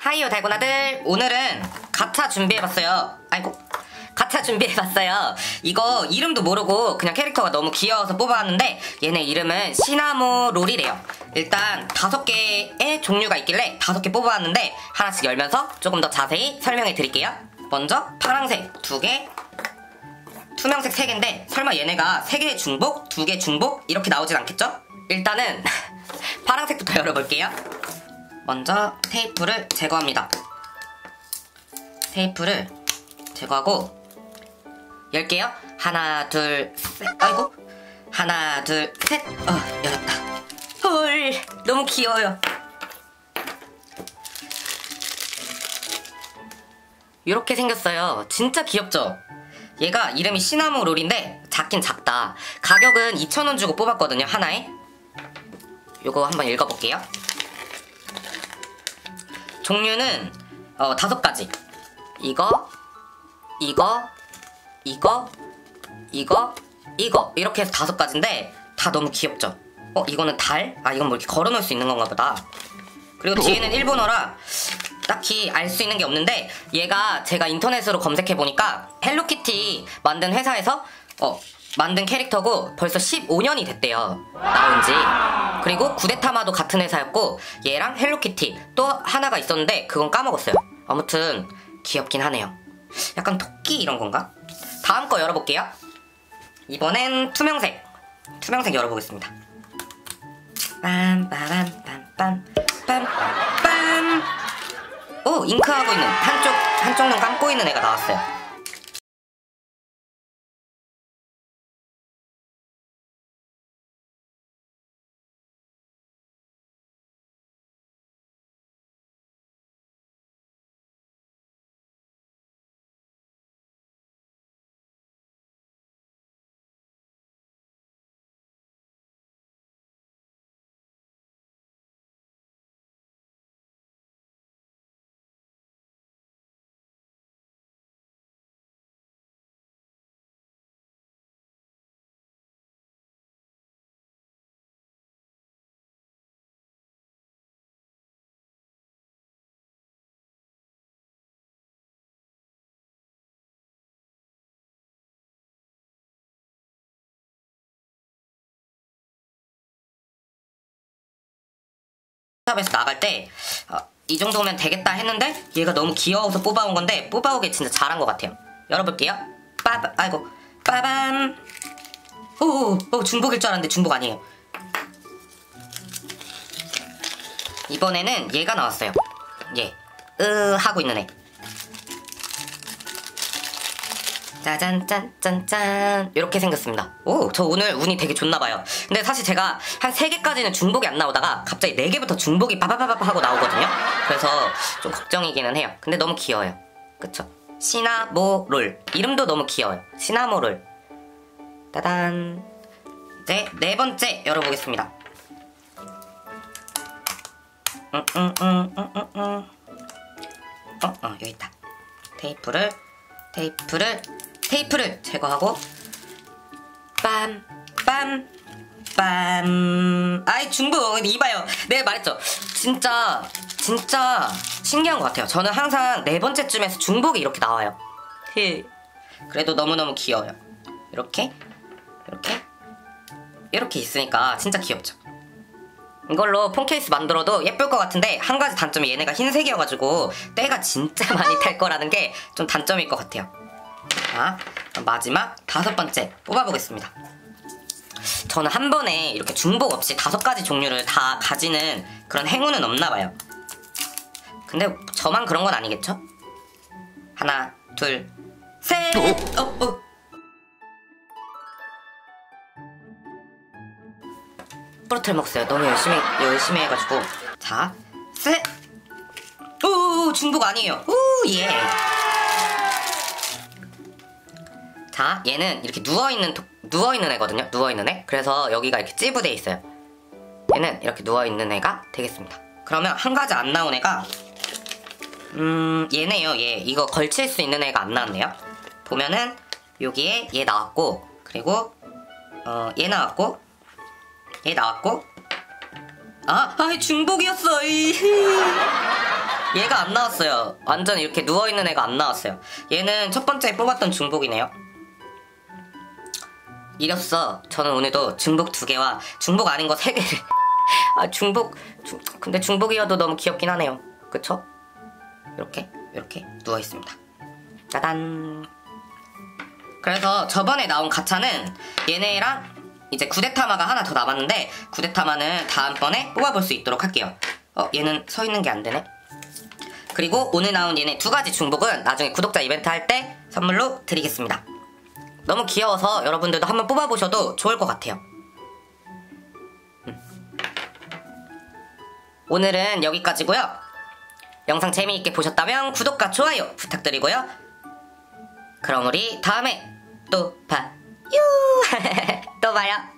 하이요 달고나들, 오늘은 가차 준비해봤어요. 가차 준비해봤어요. 이거 이름도 모르고 그냥 캐릭터가 너무 귀여워서 뽑아왔는데 얘네 이름은 시나모롤이래요. 일단 5개의 종류가 있길래 5개 뽑아왔는데 하나씩 열면서 조금 더 자세히 설명해 드릴게요. 먼저 파란색 2개, 투명색 3개인데 설마 얘네가 3개의 중복, 2개 중복 이렇게 나오진 않겠죠? 일단은 파란색부터 열어볼게요. 먼저 테이프를 제거합니다. 테이프를 제거하고 열게요. 하나 둘 셋. 아이고, 하나 둘 셋. 열었다. 헐, 너무 귀여워요. 이렇게 생겼어요. 진짜 귀엽죠? 얘가 이름이 시나모롤인데 작긴 작다. 가격은 2,000원 주고 뽑았거든요, 하나에. 요거 한번 읽어볼게요. 종류는 5가지. 이거 이렇게 해서 5가지인데 다 너무 귀엽죠? 이거는 달? 이건 뭐 이렇게 걸어놓을 수 있는 건가 보다. 그리고 뒤에는 일본어라 딱히 알 수 있는 게 없는데 얘가 제가 인터넷으로 검색해보니까 헬로키티 만든 회사에서 만든 캐릭터고 벌써 15년이 됐대요, 나온지. 그리고 구데타마도 같은 회사였고 얘랑 헬로키티 또 하나가 있었는데 그건 까먹었어요. 아무튼 귀엽긴 하네요. 약간 토끼 이런 건가? 다음 거 열어볼게요. 이번엔 투명색 열어보겠습니다. 빰빠밤빰빰빰빰. 오, 잉크하고 있는 한쪽 눈 감고 있는 애가 나왔어요. 샵에서 나갈 때 이 정도면 되겠다 했는데 얘가 너무 귀여워서 뽑아온 건데 뽑아오길 진짜 잘한 것 같아요. 열어볼게요. 아이고, 빠밤. 오, 중복일 줄 알았는데 중복 아니에요. 이번에는 얘가 나왔어요. 얘 하고 있는 애. 짜잔 짠짠짠 이렇게 생겼습니다. 오, 저 오늘 운이 되게 좋나봐요. 근데 사실 제가 한 3개까지는 중복이 안 나오다가 갑자기 4개부터 중복이 빠바바바 하고 나오거든요. 그래서 좀 걱정이기는 해요. 근데 너무 귀여워요. 그쵸? 시나모롤, 이름도 너무 귀여워요. 시나모롤. 따단. 이제 4번째 열어보겠습니다. 여기 있다. 테이프를 제거하고 빰. 아이, 중복. 이봐요, 내가 말했죠. 진짜 신기한 것 같아요. 저는 항상 4번째쯤에서 중복이 이렇게 나와요. 그래도 너무너무 귀여워요. 이렇게 있으니까 진짜 귀엽죠. 이걸로 폰 케이스 만들어도 예쁠 것 같은데 한 가지 단점이 얘네가 흰색이어가지고 때가 진짜 많이 탈 거라는 게 좀 단점일 것 같아요. 자, 마지막 5번째 뽑아보겠습니다. 저는 한 번에 이렇게 중복 없이 5가지 종류를 다 가지는 그런 행운은 없나봐요. 근데 저만 그런 건 아니겠죠? 하나 둘 셋. 뿌러틀 먹었어요. 너무 열심히 해가지고. 자, 셋. 오, 중복 아니에요. 오, 예. 자, 얘는 이렇게 누워있는 애거든요. 누워있는 애. 그래서 여기가 이렇게 찌부돼 있어요. 얘는 이렇게 누워있는 애가 되겠습니다. 그러면 한 가지 안 나온 애가 얘네요. 얘 이거 걸칠 수 있는 애가 안 나왔네요. 보면은 여기에 얘 나왔고, 그리고 얘 나왔고, 얘 나왔고. 중복이었어. 얘가 안 나왔어요. 완전 이렇게 누워있는 애가 안 나왔어요. 얘는 첫 번째 뽑았던 중복이네요. 이력서 저는 오늘도 중복 2개와 중복 아닌 거 3개를 아 근데 중복이어도 너무 귀엽긴 하네요. 그쵸? 이렇게 누워있습니다. 짜잔. 그래서 저번에 나온 가차는 얘네랑 이제 구데타마가 하나 더 남았는데 구데타마는 다음번에 뽑아볼 수 있도록 할게요. 얘는 서있는 게 안 되네. 그리고 오늘 나온 얘네 2가지 중복은 나중에 구독자 이벤트 할 때 선물로 드리겠습니다. 너무 귀여워서 여러분들도 한번 뽑아보셔도 좋을 것 같아요. 오늘은 여기까지고요. 영상 재미있게 보셨다면 구독과 좋아요 부탁드리고요. 그럼 우리 다음에 또 봐요. 또 봐요.